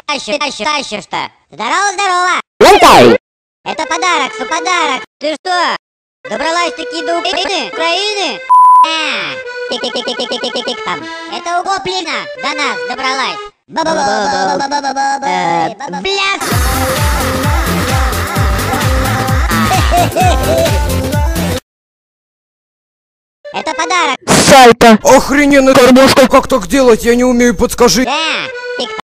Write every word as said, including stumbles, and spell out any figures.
тащишь, тащишь, тащишь-то? Здорово, здорово! Лентай! Это подарок, су подарок. Ты что, добралась-таки до Украины? Украины? А, тик-тик-тик-тик-тик-тик-тик там. Это у Гоблина до нас добралась. Бля! Это подарок. Сальто! Охрененно, кормушка, как так делать? Я не умею, подскажи. Да,